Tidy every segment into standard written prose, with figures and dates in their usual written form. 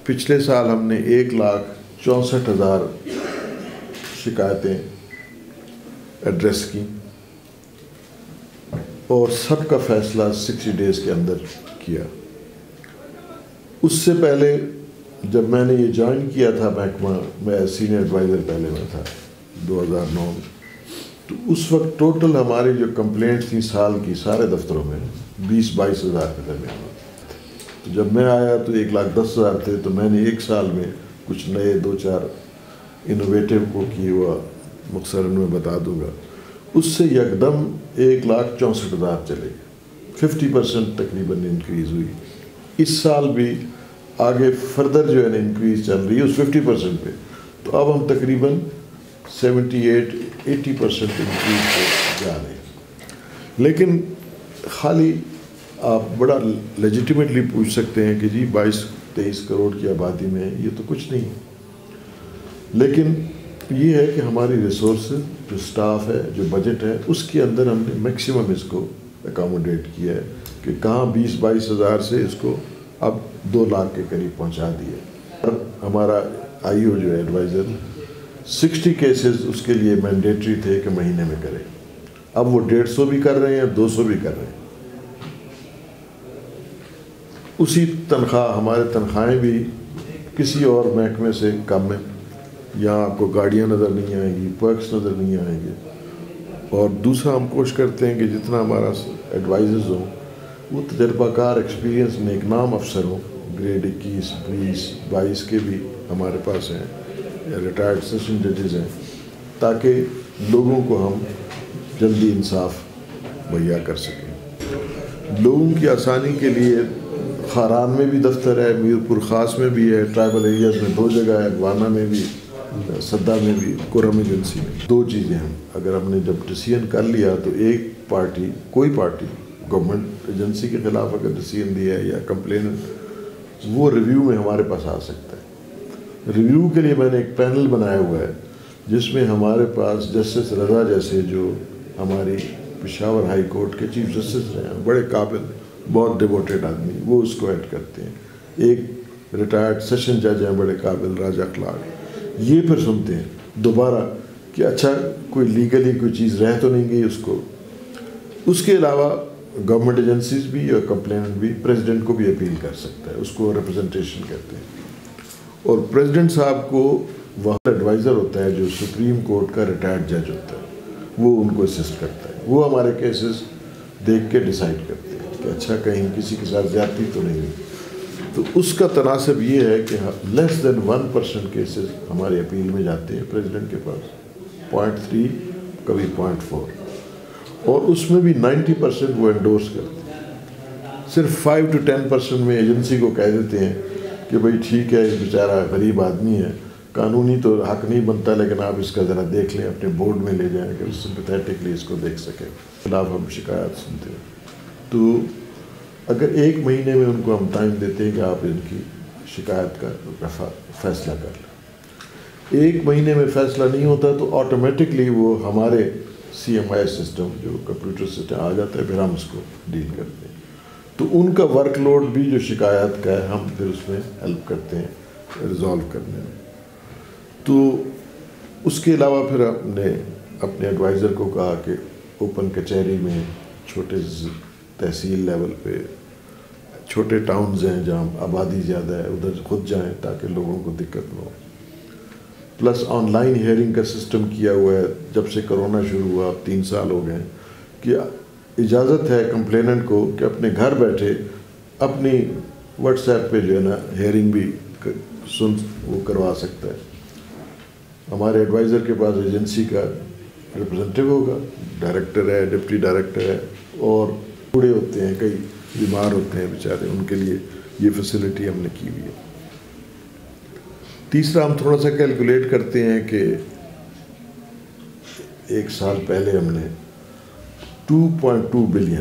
پچھلے سال ہم نے 1,64,000 شکایتیں ایڈریس کی اور سب کا فیصلہ 60 ڈیز کے اندر کیا۔ اس سے پہلے جب میں نے یہ جوائن کیا تھا محکمہ، میں سینئر ایڈوائزر پہلے میں تھا 2009 میں، تو اس وقت ٹوٹل ہماری جو کمپلینٹس تھیں سال کی سارے دفتروں میں 20-22 ہزار کے درمیان تھے۔ جب میں آیا تو 1,10,000 تھے، تو میں نے ایک سال میں کچھ نئے 2-4 انوویٹیو کو کی ہوا مختصراً میں بتا دوں گا۔ اس سے یکدم 1,64,000 چلے گئے، 50% تقریباً انکریز ہوئی۔ اس سال بھی آگے فردر جو ہے نا انکریز چل رہی ہے اس 50% پہ، تو اب ہم تقریباً 78-80% انکریز پہ جا رہے ہیں۔ لیکن خالی آپ بڑا لیجیٹیمیٹلی پوچھ سکتے ہیں کہ جی 22-23 کروڑ کی آبادی میں یہ تو کچھ نہیں، لیکن یہ ہے کہ ہماری ریسورسز، جو سٹاف ہے، جو بجٹ ہے، اس کے اندر ہم نے میکسیمم اس کو اکاموڈیٹ کیا ہے کہ کہاں 20-22 ہزار سے اس کو اب 2 لاکھ کے قریب پہنچا دیا۔ ہمارا آئی او جو ہے ایڈوائزر 60 کیسز اس کے لیے مینڈیٹری تھے کہ مہینے میں کرے، اب وہ 150 بھی کر رہے ہیں، 200 بھی کر رہے ہیں۔ اسی تنخواہ، ہمارے تنخواہیں بھی کسی اور محکمے سے کم ہیں، یہاں آپ کو گاڑیاں نظر نہیں آئیں گی، پرکس نظر نہیں آئیں گے۔ اور دوسرا ہم کوشش کرتے ہیں کہ جتنا ہمارا ایڈوائزرز ہوں وہ تجربہ کار، ایکسپیرینس نیک نام افسر ہوں، گریڈ 21, 20, 22 کے بھی ہمارے پاس ہیں، یا ریٹائرڈ سیشن ججز ہیں، تاکہ لوگوں کو ہم جلدی انصاف مہیا کر سکیں۔ لوگوں کی آسانی کے لیے خاران میں بھی دفتر ہے، میرپور خاص میں بھی ہے، ٹرائبل ایریاز میں 2 جگہ ہے، گوانا میں بھی، صدہ میں بھی، کرم ایجنسی میں۔ 2 چیزیں ہیں، اگر ہم نے جب ڈیسیژن کر لیا تو ایک پارٹی، کوئی پارٹی گورنمنٹ ایجنسی کے خلاف اگر ڈیسیژن دیا ہے یا کمپلینٹ، وہ ریویو میں ہمارے پاس آ سکتا ہے۔ ریویو کے لیے میں نے ایک پینل بنایا ہوا ہے جس میں ہمارے پاس جسٹس رضا جیسے جو ہماری پشاور ہائی کورٹ کے چیف جسٹس رہے ہیں، بڑے قابل، بہت ڈیووٹیڈ آدمی، وہ اس کو ایڈ کرتے ہیں۔ ایک ریٹائرڈ سیشن جج ہیں بڑے قابل، راجہ کلارک، یہ پھر سنتے ہیں دوبارہ کہ اچھا کوئی لیگلی کوئی چیز رہ تو نہیں گئی اس کو۔ اس کے علاوہ گورنمنٹ ایجنسیز بھی اور کمپلیننٹ بھی پریزیڈنٹ کو بھی اپیل کر سکتا ہے، اس کو ریپرزنٹیشن کہتے ہیں۔ اور پریزیڈنٹ صاحب کو وہاں ایڈوائزر ہوتا ہے جو سپریم کورٹ کا ریٹائرڈ جج ہوتا ہے، وہ ان کو اسسٹ کرتا ہے، وہ ہمارے کیسز دیکھ کے ڈیسائیڈ کرتے ہیں کہ اچھا کہیں کسی کے ساتھ زیادتی تو نہیں ہوئی۔ تو اس کا تناسب یہ ہے کہ لیس دین 1% کیسز ہمارے اپیل میں جاتے ہیں پریزیڈنٹ کے پاس، 0.3 کبھی 0.4، اور اس میں بھی 90% وہ انڈورس کرتے ہیں۔ صرف 5 to 10% میں ایجنسی کو کہہ دیتے ہیں کہ بھئی ٹھیک ہے، اس بیچارہ غریب آدمی ہے، قانونی تو حق نہیں بنتا، لیکن آپ اس کا ذرا دیکھ لیں، اپنے بورڈ میں لے جائیں کہ اس سمپیتھیٹکلی اس کو دیکھ سکیں، خلاف ہم شکایات سنتے ہیں۔ تو اگر 1 مہینے میں ان کو ہم ٹائم دیتے ہیں کہ آپ ان کی شکایت کا فیصلہ کر لیں، 1 مہینے میں فیصلہ نہیں ہوتا تو آٹومیٹکلی وہ ہمارے CMI سسٹم جو کمپیوٹر سسٹم آ جاتا ہے، پھر ہم اس کو ڈیل کرتے ہیں۔ تو ان کا ورک لوڈ بھی جو شکایات کا ہے ہم پھر اس میں ہیلپ کرتے ہیں ریزالو کرنے میں۔ تو اس کے علاوہ پھر ہم نے اپنے ایڈوائزر کو کہا کہ اوپن کچہری میں چھوٹے تحصیل لیول پہ چھوٹے ٹاؤنز ہیں جہاں آبادی زیادہ ہے، ادھر خود جائیں تاکہ لوگوں کو دقت نہ ہو۔ پلس آن لائن ہیئرنگ کا سسٹم کیا ہوا ہے، جب سے کرونا شروع ہوا، 3 سال ہو گئے، کہ اجازت ہے کمپلیننٹ کو کہ اپنے گھر بیٹھے اپنی واٹس ایپ پہ جو ہے نا ہیئرنگ بھی وہ کروا سکتا ہے۔ ہمارے ایڈوائزر کے پاس ایجنسی کا ریپرزنٹیو ہوگا، ڈائریکٹر ہے، ڈپٹی ڈائریکٹر ہے، اور بوڑھے ہوتے ہیں، کئی بیمار ہوتے ہیں بیچارے، ان کے لیے یہ فیسلٹی ہم نے کی ہوئی ہے۔ تیسرا ہم تھوڑا سا کیلکولیٹ کرتے ہیں کہ 1 سال پہلے ہم نے 2.2 بلین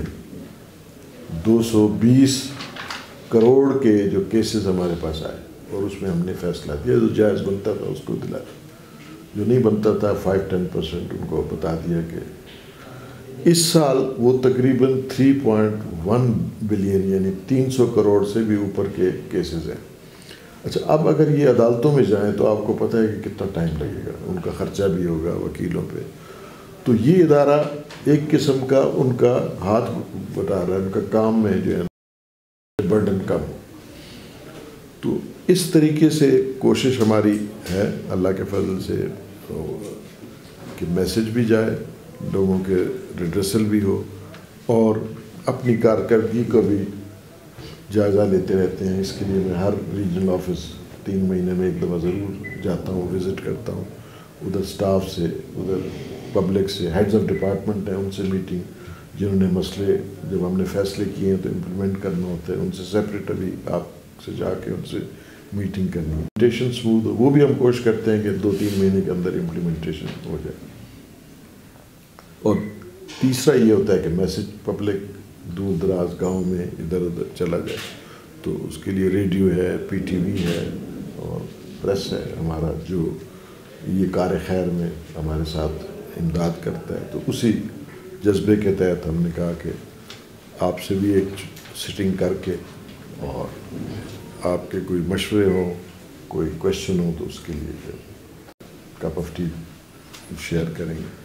220 کروڑ کے جو کیسز ہمارے پاس آئے، اور اس میں ہم نے فیصلہ دیا، جو جائز بنتا تھا اس کو دلایا، جو نہیں بنتا تھا 5-10% ان کو بتا دیا کہ اس سال وہ تقریباً 3.1 بلین یعنی 300 کروڑ سے بھی اوپر کے کیسز ہیں۔ اچھا اب اگر یہ عدالتوں میں جائیں تو آپ کو پتہ ہے کہ کتنا ٹائم لگے گا، ان کا خرچہ بھی ہوگا وکیلوں پہ. تو یہ ادارہ ایک قسم کا ان کا ہاتھ بٹا رہا ہے، ان کا کام میں جو ہے برڈن کم ہو. تو اس طریقے سے کوشش ہماری ہے اللہ کے فضل سے کہ میسج بھی جائے، لوگوں کے ریڈریسل بھی ہو، اور اپنی کارکردگی کو بھی جائزہ لیتے رہتے ہیں. اس کے لیے میں ہر ریجنل آفس 3 مہینے میں ایک دفعہ ضرور جاتا ہوں، وزٹ کرتا ہوں. ادھر سٹاف سے، ادھر پبلک سے، ہیڈز آف ڈپارٹمنٹ ہیں ان سے میٹنگ، جنہوں نے مسئلے جب ہم نے فیصلے کیے ہیں تو امپلیمنٹ کرنا ہوتا ہے، ان سے سیپریٹ ابھی آپ سے جا کے ان سے میٹنگ کرنی ہے. امپلیمنٹیشن سموتھ ہو، وہ بھی ہم کوشش کرتے ہیں کہ 2-3 مہینے کے اندر امپلیمنٹیشن ہو جائے. اور تیسرا یہ ہوتا ہے کہ میسج پبلک دور دراز گاؤں میں ادھر ادھر چلا جائے. تو اس کے لیے ریڈیو ہے، پی ٹی وی ہے اور پریس ہے ہمارا، جو یہ کار خیر میں ہمارے ساتھ امداد کرتا ہے. تو اسی جذبے کے تحت ہم نے کہا کہ آپ سے بھی ایک سٹنگ کر کے، اور آپ کے کوئی مشورے ہوں، کوئی کویشچن ہو تو اس کے لیے کپ آف ٹی شیئر کریں گے.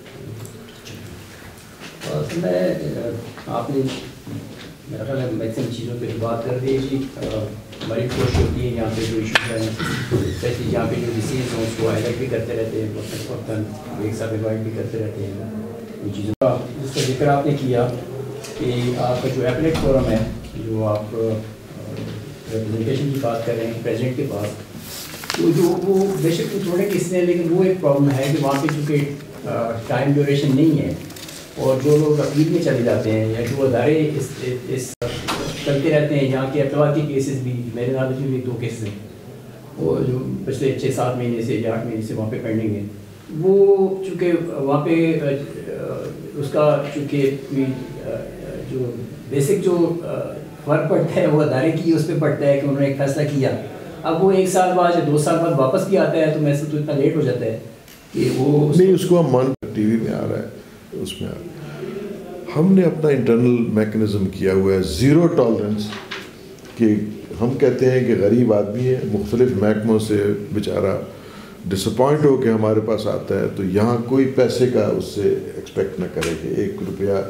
میں آپ نے میرا خیال ہے میکسیمم چیزوں پہ بات کر دی جی. ہماری کوشش ہوتی ہے یہاں پہ جو ایشوز ہیں، اسپیشلی یہاں پہ جو ڈیسیز ہیں اس کو ہائیلائٹ بھی کرتے رہتے ہیں، وقتاً ایک ساتھ انوائٹ بھی کرتے رہتے ہیں ان چیزوں کا. جس کا ذکر آپ نے کیا کہ آپ کا جو ایپلیٹ فورم ہے، جو آپ ریپرزنٹیشن کی بات کر رہے ہیں پریزیڈنٹ کے پاس، تو جو وہ بے شک تھوڑے کس نے، لیکن وہ ایک پرابلم ہے کہ وہاں پہ چونکہ ٹائم ڈیوریشن نہیں ہے، اور جو لوگ اپیل میں چلے جاتے ہیں یا جو ادارے اس چلتے رہتے ہیں، یہاں کے اطلاع کے کیسز بھی میرے نالج میں بھی 2 کیسز ہیں، اور جو پچھلے 6-7 مہینے سے یا 8 مہینے سے وہاں پہ پینڈنگ ہے. وہ چونکہ وہاں پہ اس کا چونکہ جو بیسک جو فرق پڑتا ہے وہ ادارے کی اس پہ پڑتا ہے کہ انہوں نے ایک فیصلہ کیا. اب وہ 1 سال بعد یا 2 سال بعد واپس بھی آتا ہے، تو میں سے تو اتنا لیٹ ہو جاتا ہے کہ وہ نہیں، اس کو ہم مان ٹی وی میں آ رہا ہے، اس میں آ رہا ہے. ہم نے اپنا انٹرنل میکنزم کیا ہوا ہے زیرو ٹالرنس، کہ ہم کہتے ہیں کہ غریب آدمی ہے، مختلف محکموں سے بیچارہ ڈس اپوائنٹ ہو کے ہمارے پاس آتا ہے، تو یہاں کوئی پیسے کا اس سے ایکسپیکٹ نہ کرے کہ 1 روپیہ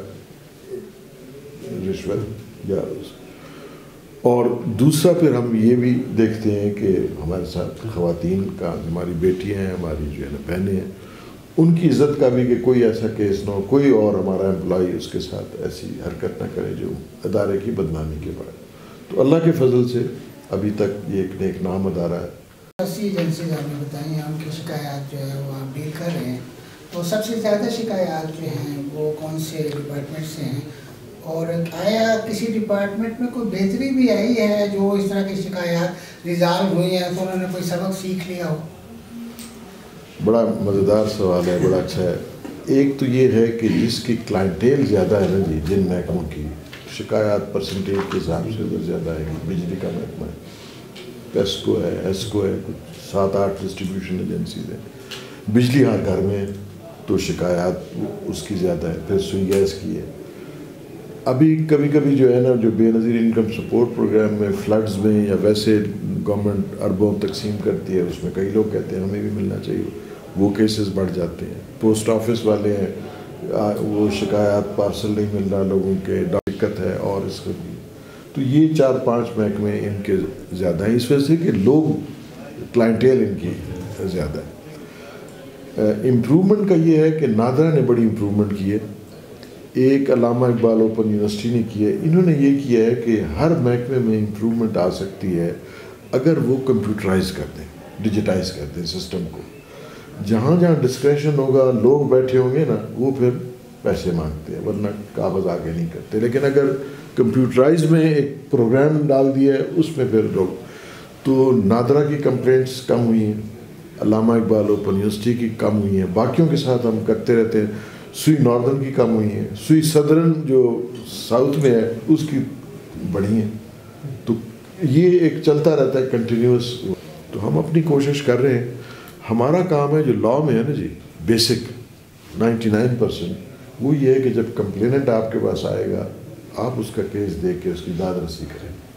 رشوت یا. اور دوسرا پھر ہم یہ بھی دیکھتے ہیں کہ ہمارے ساتھ خواتین کا، ہماری بیٹیاں ہیں، ہماری جو ہے نا بہنیں ہیں، ان کی عزت کا بھی کہ کوئی ایسا کیس نہ ہو، کوئی اور ہمارا امپلائی اس کے ساتھ ایسی حرکت نہ کرے جو ادارے کی بدنامی کے بعد. تو اللہ کے فضل سے ابھی تک یہ ایک نیک نام ادارہ ہے. ایجنسیز آپ نے بتائیں ہم کی شکایات جو ہے وہ آپ ڈیل کر رہے ہیں، تو سب سے زیادہ شکایات جو ہیں وہ کون سے ڈپارٹمنٹ سے ہیں، اور آیا کسی ڈپارٹمنٹ میں کوئی بہتری بھی آئی ہے جو اس طرح کی شکایات ریزالو ہوئی ہیں تو انہوں نے کوئی سبق سیکھ لیا ہو؟ بڑا مزیدار سوال ہے، بڑا اچھا ہے. ایک تو یہ ہے کہ جس کی کلائنٹیل زیادہ ہے نا جی، جن محکموں کی شکایات پرسنٹیج کے حساب سے ادھر زیادہ ہے. بجلی کا محکمہ ہے، پیسکو ہے، ایسکو ہے، کچھ 7-8 ڈسٹریبیوشن ایجنسیز ہیں. بجلی ہر گھر میں تو شکایات اس کی زیادہ ہے. پھر سوئی گیس کی ہے. ابھی کبھی کبھی جو ہے نا، جو Benazir income support programme میں فلڈز میں یا ویسے گورنمنٹ اربوں تقسیم کرتی ہے، اس میں کئی لوگ کہتے ہیں ہمیں بھی ملنا چاہیے، وہ کیسز بڑھ جاتے ہیں. پوسٹ آفس والے ہیں، وہ شکایات پارسل نہیں مل رہا لوگوں کے، دقت ہے. اور اس کو تو یہ 4-5 محکمے ان کے زیادہ ہیں، اس وجہ سے کہ لوگ کلائنٹیل ان کی زیادہ ہے. امپرومنٹ کا یہ ہے کہ نادرا نے بڑی امپرومنٹ کی ہے. ایک علامہ اقبال اوپن یونیورسٹی نے کی ہے. انہوں نے یہ کیا ہے کہ ہر محکمے میں امپرومنٹ آ سکتی ہے اگر وہ کمپیوٹرائز کر دیں، ڈیجیٹائز کر دیں سسٹم کو. جہاں جہاں ڈسکریشن ہوگا، لوگ بیٹھے ہوں گے نا، وہ پھر پیسے مانگتے ہیں، ورنہ کاغذ آگے نہیں کرتے. لیکن اگر کمپیوٹرائز میں ایک پروگرام ڈال دیا ہے، اس میں پھر لوگ، تو نادرا کی کمپلینٹس کم ہوئی ہیں، علامہ اقبال اوپن یونیورسٹی کی کم ہوئی ہیں، باقیوں کے ساتھ ہم کرتے رہتے ہیں. سوئی ناردرن کی کم ہوئی ہیں، سوئی صدرن جو ساؤتھ میں ہے اس کی بڑھی ہیں. تو یہ ایک چلتا رہتا ہے کنٹینیوس. تو ہم اپنی کوشش کر رہے ہیں. ہمارا کام ہے جو لاء میں ہے نا جی، بیسک 99%، وہ یہ ہے کہ جب کمپلیننٹ آپ کے پاس آئے گا، آپ اس کا کیس دیکھ کے اس کی داد رسی کریں.